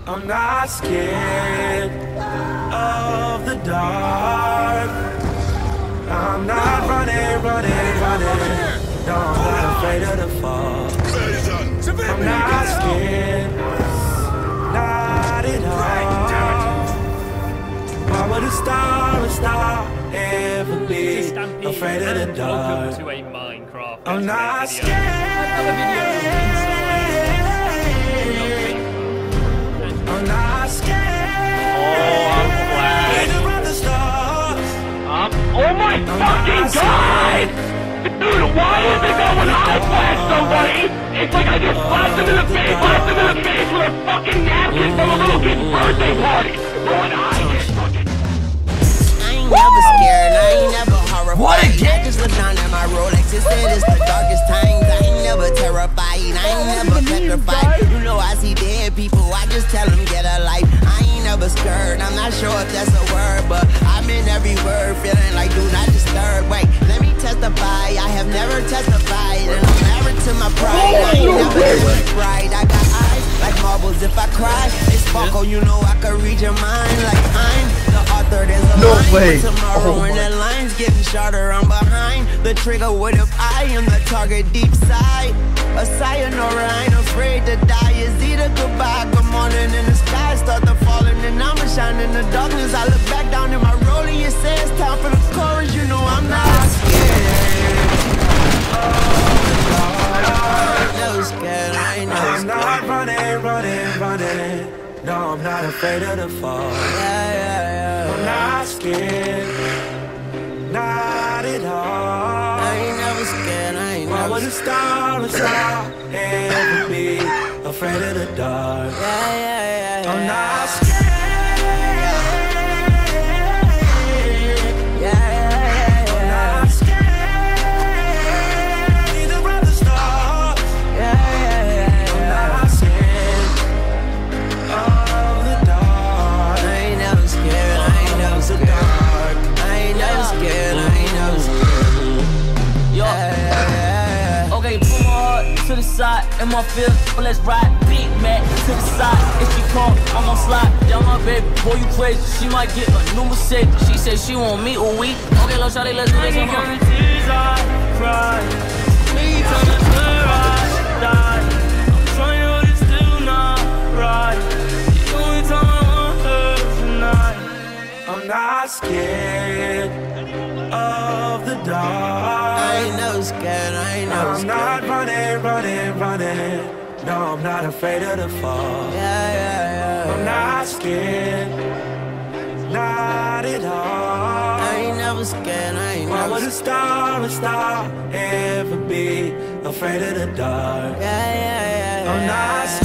I'm not scared of the dark. I'm not running. No, I'm not afraid of the fall. I'm not scared, not at all. Why would a star ever be afraid of the dark? To a Minecraft. I'm not scared. I'm not scared. Oh my fucking god! Dude, why is it that when I flash somebody, it's like I just slapped them in the face with a fucking napkin from a little kid's birthday party? When I get fucking... I ain't never scared, I ain't never horrified. What again? I just look down at my Rolex, it said it's the darkest times. I ain't never terrified, I ain't never petrified. You know I see dead people, I just tell them get a life. I ain't never scared, I'm not sure if that's a word, but I'm in every word, feeling like do not disturb. Wait, let me testify, I have never testified, and I'm married to my pride. I ain't never been right. I got eyes like marbles if I cry. They sparkle, you know I can read your mind like I'm the author. There's a line for tomorrow, and the line's getting shorter. I'm behind the trigger. What if I am the target deep side? A sayonara, I ain't afraid to die. It's either goodbye, good morning, and the sky start to falling, and I'ma shine in the darkness. I look back down in my rolling, it says time for the chorus. You know I'm not scared. I'm not running. No, I'm not afraid of the fall. I'm not scared, not at all. I ain't never scared, I ain't Why never would a star ever be afraid of the dark? I'm not scared. To the side, in my field, let's ride. Big Mac to the side. If she call, I'm gon' slide. Down my baby, boy, you crazy. She might get a new Mercedes. She said she want me a week. Okay, let's try, let's do this. I get tears, I cry. Me tell me where I die. I'm trying to hold it still not right. The only time I want her tonight. I'm not scared of the dark. I ain't never scared, I ain't never scared. I'm not running. No, I'm not afraid of the fall. I'm not scared, not at all. I ain't never scared, I ain't Why never would a star ever be afraid of the dark? I'm not scared.